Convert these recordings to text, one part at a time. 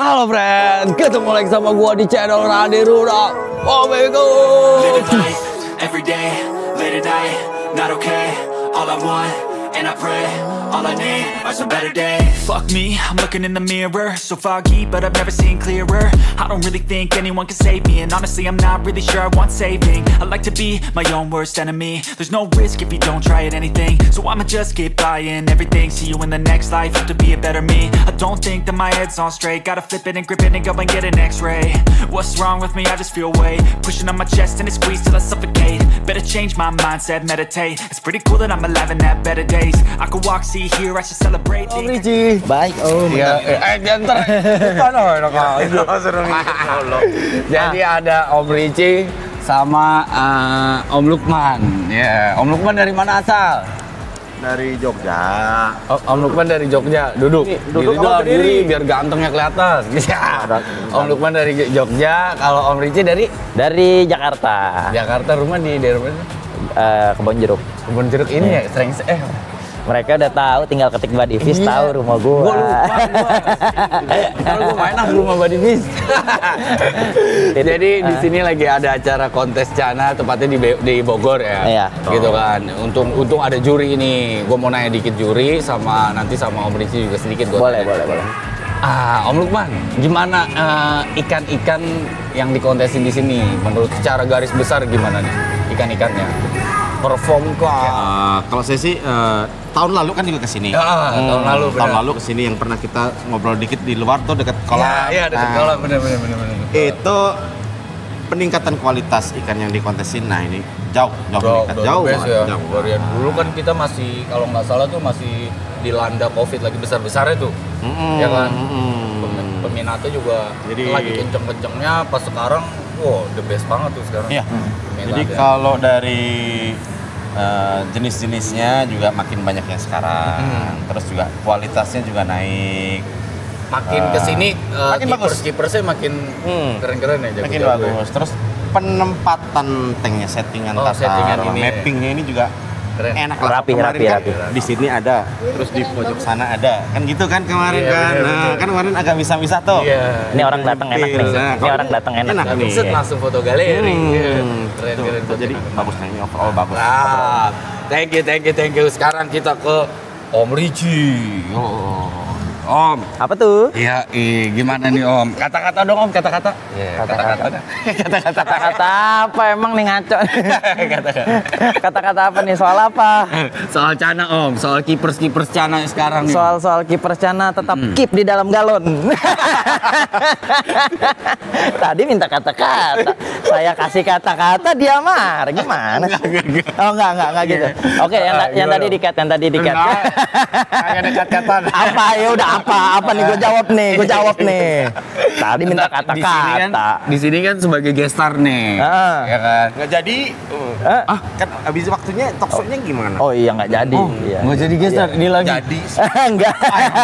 Halo friend, ketemu lagi sama gua di channel Randy Ruda. Oh my god. Living life, every day, late at night, not okay. All I want, and I pray, all I need are some better days. Fuck me, I'm looking in the mirror, so foggy, but I've never seen clearer. I don't really think anyone can save me, and honestly I'm not really sure I want saving. I like to be my own worst enemy. There's no risk if you don't try at anything, so I'ma just keep buying everything. See you in the next life, have to be a better me. I don't think that my head's on straight, gotta flip it and grip it and go and get an x-ray. What's wrong with me? I just feel weight pushing on my chest and it squeezes till I suffocate. Better change my mindset, meditate. It's pretty cool that I'm alive and have better days. I could walk, see, hear, I should celebrate. Om Ricci. Baik Om. Ya, jantar. Jadi ada Om Ricci sama Om Lukman. Ya, Om Lukman dari mana asal? Dari Jogja. Om Lukman dari Jogja. Duduk. Duduk diri biar gantengnya kelihatan. Ya. Om Lukman dari Jogja. Kalau Om Ricci dari Jakarta. Jakarta. Rumah di daerah mana? Kebon Jeruk. Kebun Jeruk ini ya sering Mereka udah tahu, tinggal ketik Badivis tahu rumah gua. Gua lupa kalau gua main ke rumah Badivis. Jadi di sini lagi ada acara kontes Cana, tepatnya di Bogor ya. Iya. Gitu kan. Untung ada juri ini. Gua mau nanya dikit juri sama nanti sama Om Ricci juga sedikit gua. Boleh. Om Lukman, gimana ikan-ikan yang dikontesin di sini? Menurut secara garis besar gimana nih ikan-ikannya? Perform kah? Kalau saya sih tahun lalu kan juga kesini. Tahun lalu. Tahun lalu kesini yang pernah kita ngobrol dikit di luar tuh dekat kolam. Iya, dekat kolam, bener. Itu peningkatan kualitas ikan yang dikontesin. Nah ini jauh meningkat, jauh best banget. ya. Dari dulu kan kita masih kalau nggak salah tuh masih dilanda COVID lagi besar-besarnya tuh, ya kan. Peminatnya juga lagi kenceng-kencengnya. Pas sekarang, the best banget tuh sekarang. Iya. Jadi kalau dari jenis-jenisnya juga makin banyak yang sekarang. Terus juga kualitasnya juga naik. Makin kesini makin bagus. Keepersnya makin keren-keren ya. Makin bagus. Terus penempatan tanknya, settingan mappingnya ini juga keren. Enak lah. Rapi. Di sini ada, terus di pojok sana ada. Kan gitu kan kemarin kan. Bener. Nah, kan kemarin agak misah-misah tuh. Iya. Ini orang datang enak nih. Ini orang datang enak nih. Langsung foto galeri. Keren. Jadi bagus nih, overall bagus. Thank you. Sekarang kita ke Om Ricci. Om. Apa tuh? Iya, gimana nih Om? Kata-kata dong Om, kata-kata. Kata-kata apa emang nih ngaco? Kata-kata apa nih? Soal apa? Soal Cana Om, soal kippers Cana sekarang nih. Soal kiper Cana tetap keep di dalam galon. Tadi minta kata-kata, saya kasih kata-kata dia marah. Gimana? Oh enggak gitu. Oke, yang tadi dikat. Enggak ada kata-katan. Apa ya udah apa nih gue jawab nih. Tadi minta kata-kata. Di sini kan sebagai gestar nih. Ya kan? Nggak jadi. Kan habis waktunya talkshow-nya gimana? Oh iya nggak jadi. Iya. Nggak jadi gestar ini lagi. Jadi. Enggak.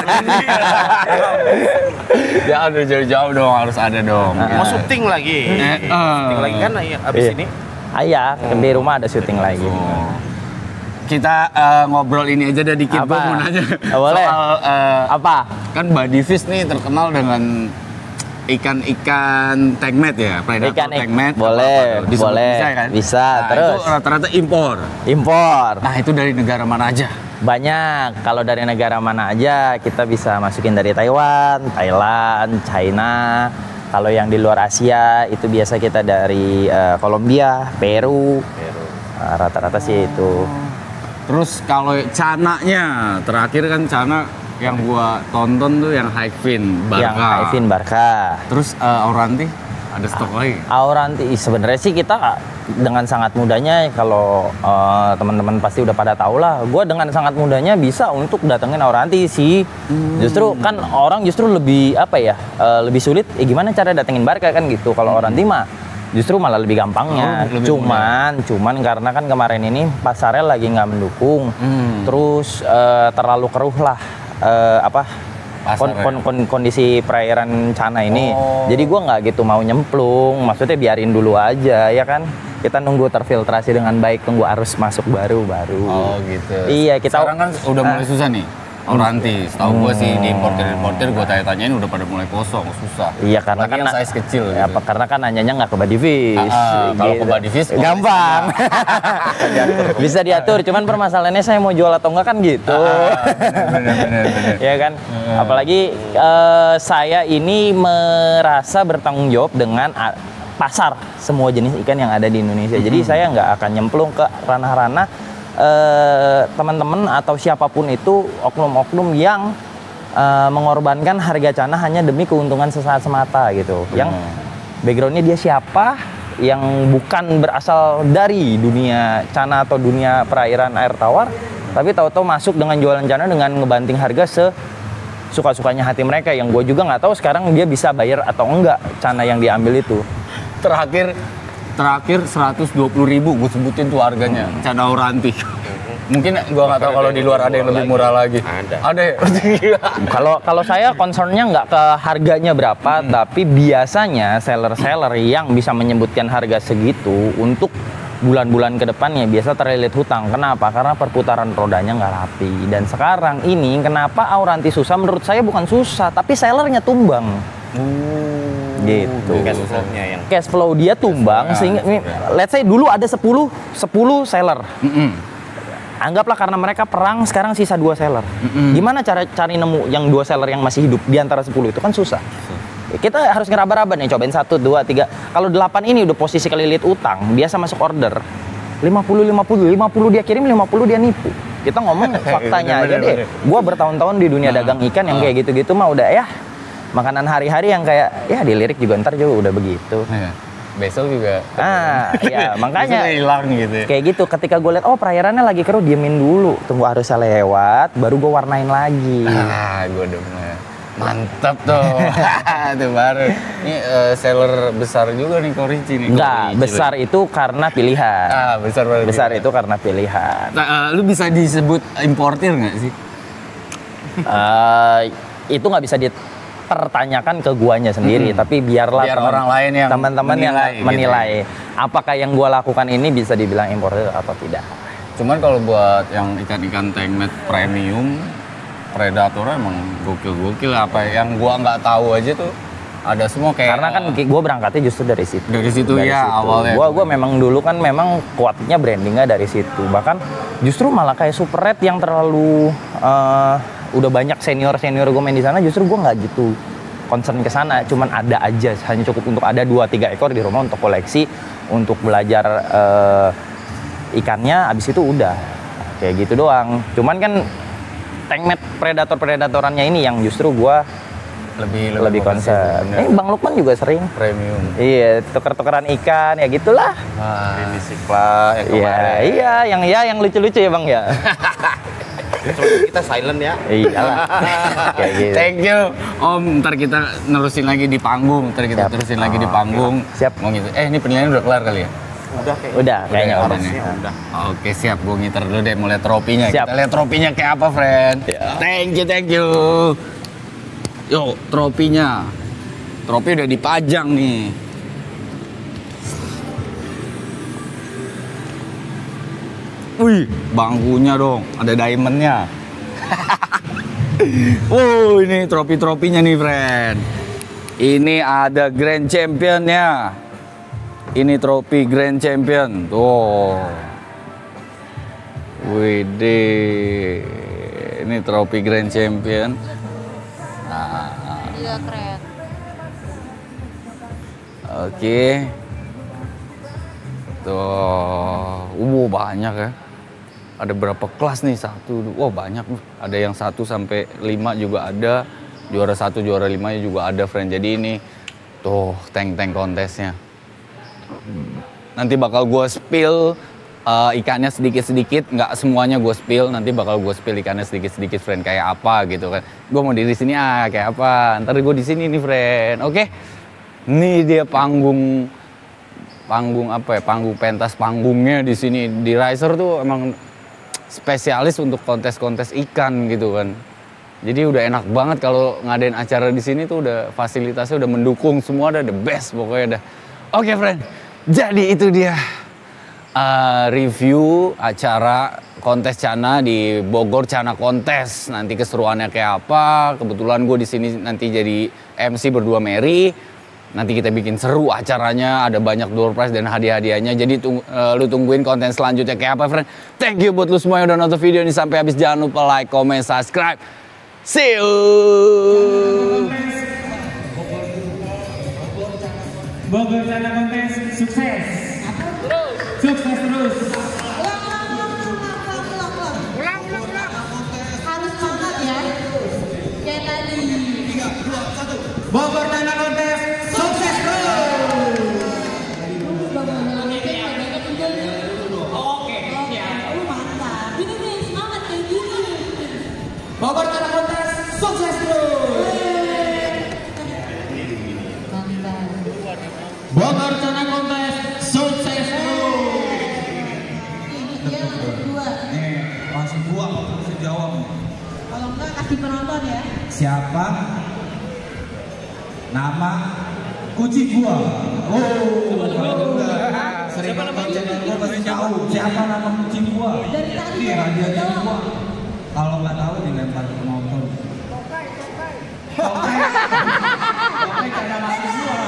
Ya aduh jauh-jauh dong, harus ada dong. Mau syuting lagi. Syuting lagi kan habis ini. Iya, di rumah ada syuting lagi. Kita ngobrol ini aja dari dikit. Gue mau nanya boleh. soal Apa? Kan Badivis nih terkenal dengan ikan tagmat ya, predator tagmat. Boleh. Bisa kan? Bisa. Nah, Terus itu rata-rata impor. Nah itu dari negara mana aja? banyak. Kalau dari negara mana aja kita bisa masukin dari Taiwan, Thailand, China. Kalau yang di luar Asia itu biasa kita dari Kolombia, Peru. Rata-rata sih itu. Terus kalau Cananya, terakhir kan Cana yang gua tonton tuh yang high fin Barca. Yang high fin Barca. Terus Auranti ada stok lagi? Auranti sebenarnya sih kita dengan sangat mudahnya, kalau teman-teman pasti udah pada tahu lah, gue dengan sangat mudahnya bisa untuk datengin Auranti sih. Justru kan orang justru lebih apa ya, lebih sulit. Gimana cara datengin Barca kan gitu. Kalau Auranti mah justru malah lebih gampangnya. Cuman karena kan kemarin ini pasarnya lagi nggak mendukung. Terus terlalu keruh lah kondisi perairan Cana ini. Jadi gue nggak gitu mau nyemplung, maksudnya biarin dulu aja ya kan. Kita nunggu terfiltrasi dengan baik, tunggu arus masuk baru. Oh gitu. Iya, kita sekarang kan udah mulai susah nih. Auranti. Setahu gue sih di importer gue tanya-tanyain udah pada mulai kosong, susah. Iya, karena kan size kecil ya, gitu. karena kan nanyanya nggak ke body fish. Kalau ke body fish gampang. Bisa diatur, cuman permasalahannya saya mau jual atau enggak kan gitu. Bener. Ya kan? Apalagi saya ini merasa bertanggung jawab dengan pasar semua jenis ikan yang ada di Indonesia. Jadi saya nggak akan nyemplung ke ranah-ranah teman-teman atau siapapun itu, oknum-oknum yang mengorbankan harga cana hanya demi keuntungan sesaat semata gitu. Yang backgroundnya dia siapa, yang bukan berasal dari dunia cana atau dunia perairan air tawar, tapi tahu-tahu masuk dengan jualan cana dengan ngebanting harga suka-sukanya hati mereka, yang gue juga nggak tahu sekarang dia bisa bayar atau enggak cana yang diambil itu. Terakhir 120.000 gue sebutin tuh harganya cana Auranti. Mungkin gue nggak tahu kalau di luar ada yang lebih murah lagi. Ada ya? Kalau saya concernnya nggak ke harganya berapa, tapi biasanya seller-seller yang bisa menyebutkan harga segitu untuk bulan-bulan ke depannya biasa terlilit hutang. Kenapa? Karena perputaran rodanya nggak rapi. Dan sekarang ini kenapa Auranti susah? Menurut saya bukan susah, tapi sellernya tumbang. Gitu. Cash flow dia tumbang sehingga let's say dulu ada 10 seller. Anggaplah karena mereka perang sekarang sisa 2 seller. Gimana cara cari nemu yang 2 seller yang masih hidup di antara 10 itu kan susah. Kita harus ngeraba-raba nih, cobain 1, 2, 3. Kalau 8 ini udah posisi kelilit utang, biasa masuk order 50 dia kirim, 50 dia nipu. Kita ngomong faktanya aja deh. Gua bertahun-tahun di dunia dagang ikan yang kayak gitu-gitu mah udah ya makanan hari-hari yang kayak ya dilirik juga ntar juga udah begitu. Besok juga. Ya makanya hilang gitu. Kayak gitu. Ketika gue lihat perairannya lagi keruh, diemin dulu, tunggu arusnya lewat, baru gue warnain lagi. Gue demen. Mantap tuh. Itu baru. Ini seller besar juga nih Korici nih. Enggak, besar itu karena pilihan. Besar itu karena pilihan. Lu bisa disebut importir nggak sih? Itu nggak bisa dipertanyakan ke guanya sendiri, tapi biar orang lain yang teman-teman yang menilai gitu. Apakah yang gua lakukan ini bisa dibilang importer atau tidak. Cuman kalau buat yang ikan-ikan tankmate premium, predator emang gokil-gokil. Apa yang gua nggak tahu aja tuh ada semua kayak. Karena kan gua berangkatnya justru dari situ. Dari situ awalnya. Gua memang dulu kan memang kuatnya brandingnya dari situ. Bahkan justru malah kayak Super Red yang terlalu udah banyak senior gue main di sana, justru gue nggak gitu concern ke sana, cuman ada aja, hanya cukup untuk ada 2-3 ekor di rumah untuk koleksi, untuk belajar ikannya, abis itu udah kayak gitu doang. Cuman kan tankmate predatorannya ini yang justru gue lebih concern. Bang Lukman juga sering premium. Iya, tuker-tukeran ikan ya gitulah. Ini Sikla yang kemarin. Iya, yang lucu-lucu ya Bang ya. Kita silent ya. Iyalah. Kayak gitu. Thank you Om, ntar kita nerusin lagi di panggung. Siap. Mau gitu. Ini penilaian udah kelar kali ya? Udah kayaknya udah. Oke, siap. Gue ngiter dulu deh, mau lihat tropinya. Siap. Kita lihat tropinya kayak apa, friend. Thank you. Yuk, tropinya. Tropi udah dipajang nih. Wih, bangkunya dong, ada diamondnya. Ini tropi-tropinya nih, friend. Ini ada Grand Championnya. Ini tropi Grand Champion. Tuh. Widih. Ini tropi Grand Champion. Iya, keren. Oke. Tuh. Banyak ya. Ada berapa kelas nih? 1, banyak. Ada yang 1 sampai 5 juga ada. Juara 1, juara 5 juga ada, friend. Jadi ini tuh tank-tank kontesnya. Nanti bakal gue spill ikannya sedikit-sedikit. Nggak semuanya gue spill. Nanti bakal gue spill ikannya sedikit-sedikit, friend. Kayak apa gitu kan. Gue mau di sini kayak apa. Ntar gue di sini nih, friend. Oke. Ini dia panggung apa ya? Panggung pentas panggungnya di sini. Di Riser tuh emang spesialis untuk kontes-kontes ikan gitu kan. Jadi udah enak banget kalau ngadain acara di sini tuh udah fasilitasnya udah mendukung semua, udah the best pokoknya dah. Oke, friend. Jadi itu dia review acara kontes Cana di Bogor, Cana Kontes. Nanti keseruannya kayak apa? Kebetulan gue di sini nanti jadi MC berdua Mary. Nanti kita bikin seru acaranya, ada banyak door prize dan hadiah-hadiahnya. Jadi lu tungguin konten selanjutnya kayak apa, friend. Thank you buat lu semua yang udah nonton video ini sampai habis. Jangan lupa like, comment, subscribe. See you. Bogor Cana Kontes sukses. Sukses terus. Ulang. Harus semangat ya. Kayak tadi. Bogor Cana Kontes sukses terus. Oke, ya. Mantap. Ini nih semangat kayak gini. Bogor Cana Kontes sukses terus. Mantap. Bogor Cana Kontes sukses terus. Iya, berdua. Langsung gua bisa jawab. Kalau enggak kasih penonton ya. Siapa nama kucing gua? Sering nonton channel gua pasti tahu siapa nama kucing gua. Dari tadi. Ini hadiahnya gua. Kalau nggak tahu dilempar ke penonton. Tokai kayak nama gua.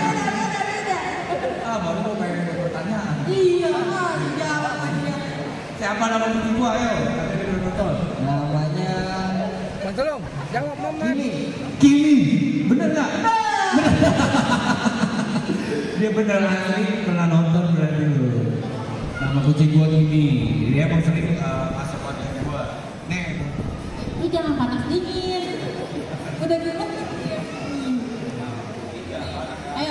Baru gua pengen pertanyaan. Iya, jawab aja. Siapa nama kucing gua? Ayo, ada di penonton. Namanya Tolong, jawab Mama. Kimi. Bener nggak? Bener. Dia bener asli pernah nonton berarti lu. Nama kucing gua Kimi. Dia emang sering masuk konten gua. Nih. Ini jangan panas dingin. Udah gitu. Ayo.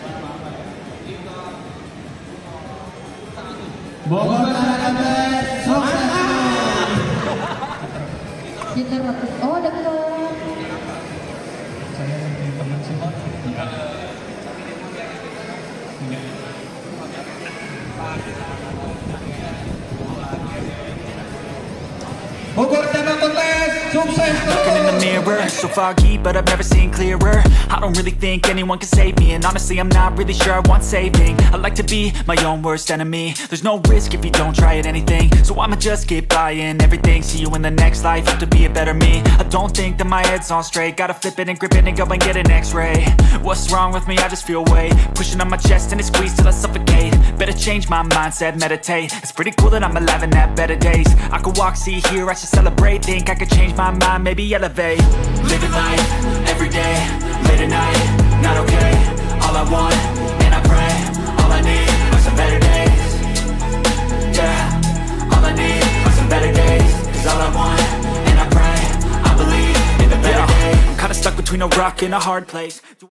Bogor Cana Kontes sukses. Oh, ada ke. Bogor Cana Kontes sukses Looking in the mirror, so foggy, but I've never seen clearer. I don't really think anyone can save me, and honestly I'm not really sure I want saving. I like to be my own worst enemy. There's no risk if you don't try at anything, so I'ma just keep buying everything. See you in the next life, have to be a better me. I don't think that my head's on straight. Gotta flip it and grip it and go and get an x-ray. What's wrong with me? I just feel weight pushing on my chest and it squeezes till I suffocate. Better change my mindset, meditate. It's pretty cool that I'm alive and have better days. I could walk, see, hear, I should celebrate. Think I could change my mind, maybe elevate. Living life, every day, late at night, not okay. All I want, and I pray, all I need are some better days. Yeah, all I need are some better days. Cause all I want, and I pray, I believe in the better days. I'm kinda stuck between a rock and a hard place.